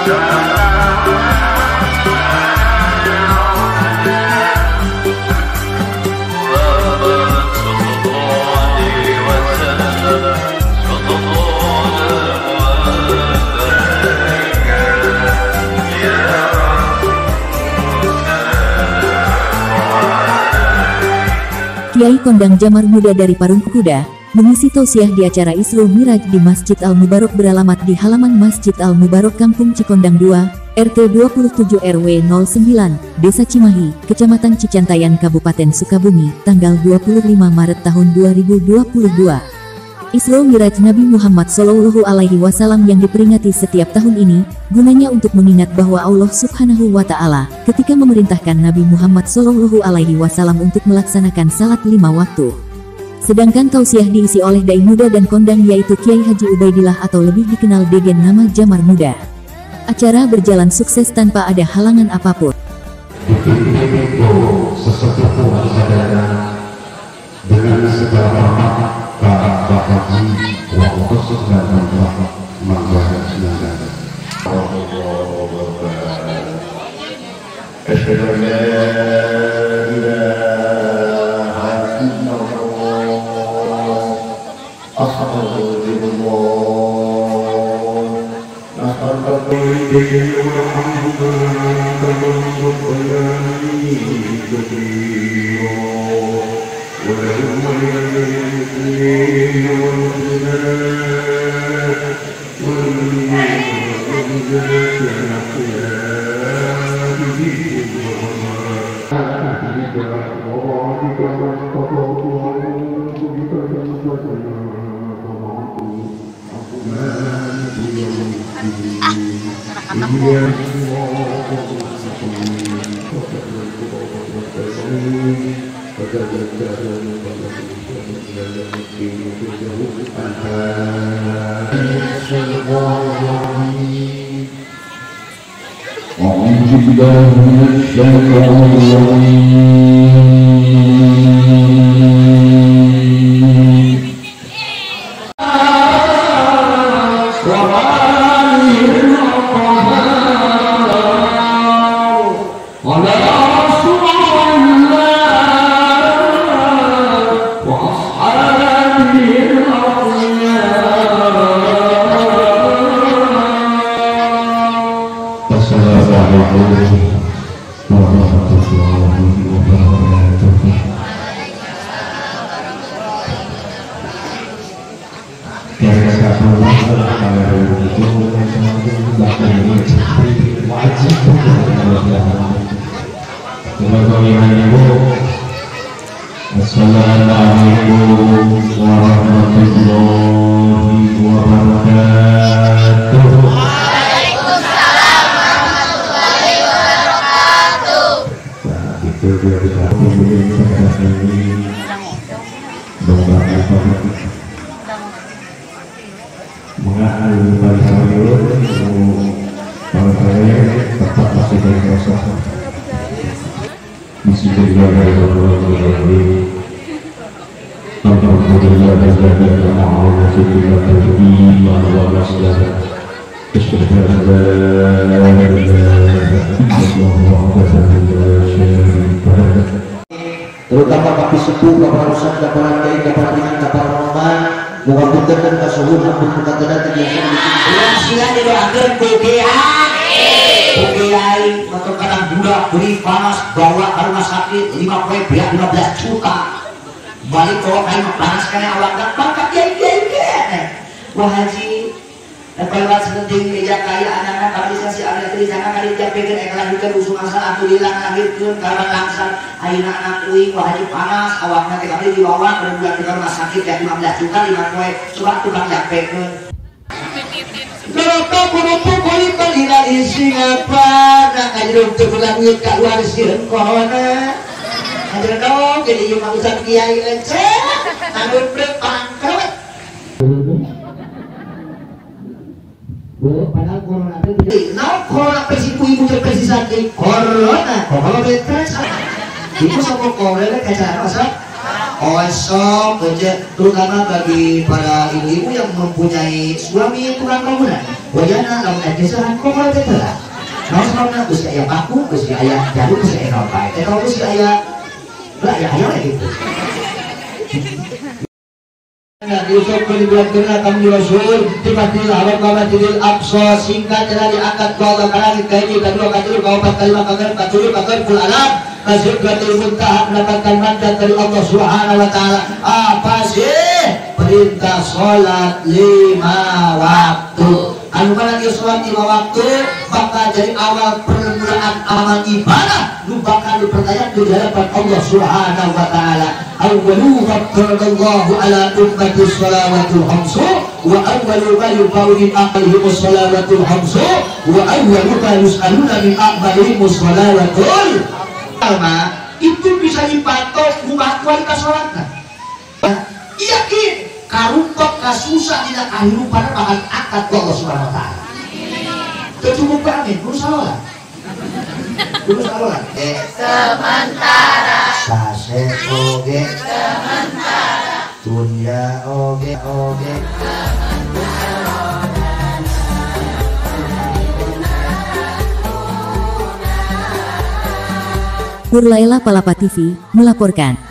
Kiai Kondang Jamar Muda dari Parung Kuda, mengisi tausiah di acara Isra Miraj di Masjid Al-Mubarak beralamat di halaman Masjid Al-Mubarak Kampung Cikondang 2, RT 27 RW 09, Desa Cimahi, Kecamatan Cicantayan, Kabupaten Sukabumi, tanggal 25 Maret tahun 2022. Isra Miraj Nabi Muhammad Shallallahu Alaihi Wasallam yang diperingati setiap tahun ini, gunanya untuk mengingat bahwa Allah Subhanahu Wa Taala ketika memerintahkan Nabi Muhammad Shallallahu Alaihi Wasallam untuk melaksanakan salat 5 waktu. Sedangkan tausiah diisi oleh dai muda dan kondang yaitu Kiai Haji Ubaidillah atau lebih dikenal dengan nama Jamar Muda. Acara berjalan sukses tanpa ada halangan apapun. Dengan segala rahmat Bahaji wa khusus dan rahmat Mangga Asyhadu an la ilaha illallah Astaghfirullah Assalamualaikum warahmatullahi wabarakatuh. Waalaikumsalam warahmatullahi wabarakatuh. Saat itu dia berkata ini mengalami bangsa dulu bangsa tetap masih dari kosong. Bismillahirrahmanirrahim. Alhamdulillah dan ma'rufillah iman wa naslah. Asyhadu an la ilaha illallah wahdahu la syarika lah. Terutama bagi sepuh, para ustaz, para kiai, para imam, para ulama, moga punten dan kasuhun ampun katadan tiasa bikin. Siang didoakeun ku Kiai atau kadang budak beri panas bawa ke rumah sakit 5 poin biar 15 juta balik kalau kain panas karena awak dan pangkat Kiai wah haji lewat sepenting meja kaya anak-anak kalau bisa si anak di sana kali dia pikir eklah usung asal aku hilang lahirkan karena langsung aina anak uing wah haji panas awak nanti kali dibawa ke rumah sakit ya 15 juta 5 poin coba tukang japekeun. Kenapa kumpul kulipan hina isi ngapa? Nak ajaran terpulang nyet kat luar sireng kona. Ajaran dong jadi yang maksud kiai leceh. Anggur berpangkat. Padahal corona itu. Nah corona persiku ibu terpersi sakit. Corona. Kalau betul. Ibu sama corona kaca apa sah? Osok aja, terutama bagi para ibu-ibu yang mempunyai suami tukang bangunan. Wajana lamun aja kok kalau telah. Nah, sebenarnya usia ayah paku, usia ayah jarum, usia ayah nopai. Kalau usia ayah, lah ya ayah gitu. Yusuf berbuat benar kami Rasul tiba-tiba awal kamatidil aqsa singkat dari akad kuala karang kaini kedua katiru kaupat kalimah kagar kacuru kagar pul alam kasih gatul muntah mendapatkan mandat dari Allah Subhanahu wa Ta'ala. Apa sih perintah sholat 5 waktu? Anu mana dia sholat 5 waktu maka dari awal permulaan amal ibadah lu bakal dipertanyakan di hadapan Allah Subhanahu wa Ta'ala. Awwalu faqadallahu ala ummati shalawatul khamsu wa awwalu ma yubau min aqlihim shalawatul khamsu wa awwalu ma yus'aluna min aqbalihim shalawatul itu bisa dipatok ubah kualitas sholatnya. Yakin karumpok kasusah tidak kehidupan bahkan akad Allah Subhanahu wa Ta'ala. Cukup amin, kurus sholat. Kurus sholat. Sementara. Sase oge. Sementara. Dunia oge. Purlaila Palapa TV melaporkan.